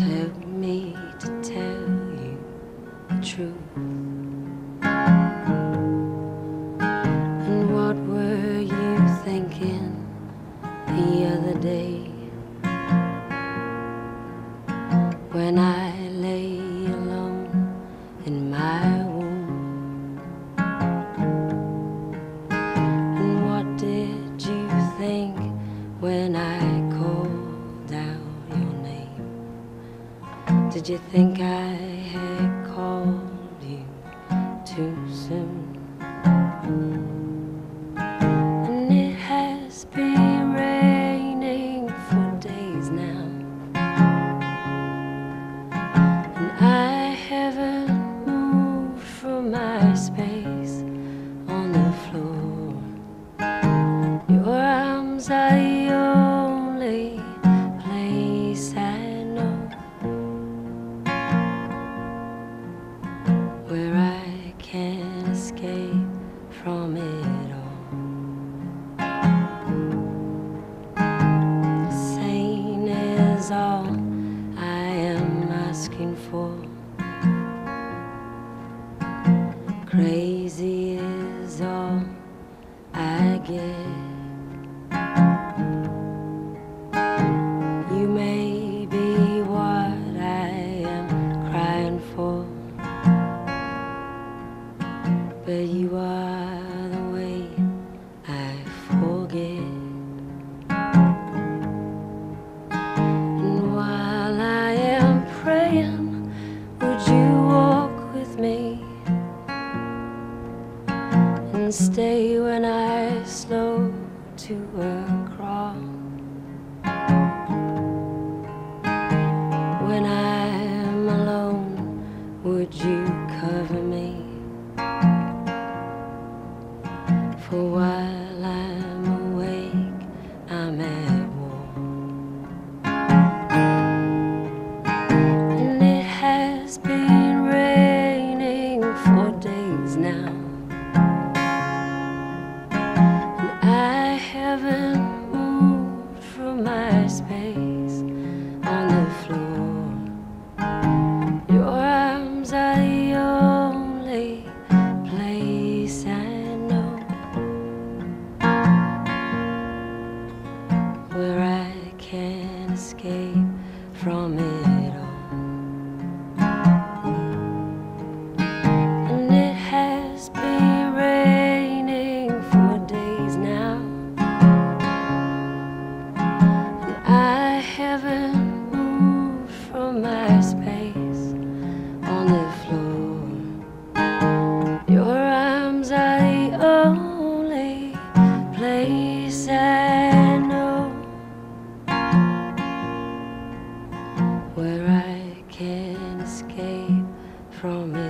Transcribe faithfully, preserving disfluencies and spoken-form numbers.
help me to tell you the truth. And what were you thinking the other day when I lay alone in my womb? And what did you think when I called out your name? Did you think I had called you too soon? And it has been raining for days now, and I haven't moved from my space on the floor. Your arms are the only place I know where I can escape from it all. Sane is all I am asking for. Crazy is all I get. You may be what I am crying for, but you are the way I forget. And while I am praying, would you walk with me and stay when I slow to a crawl? When I'm alone, would you cover me? For while I'm awake, I'm at war. And it has been raining for days now, and I haven't moved from my space on the floor. Your arms are the only place I know where I can escape from it all. And it has been raining for days now, and I haven't moved from my space on the floor. Your arms are the only place I know where I can escape from it.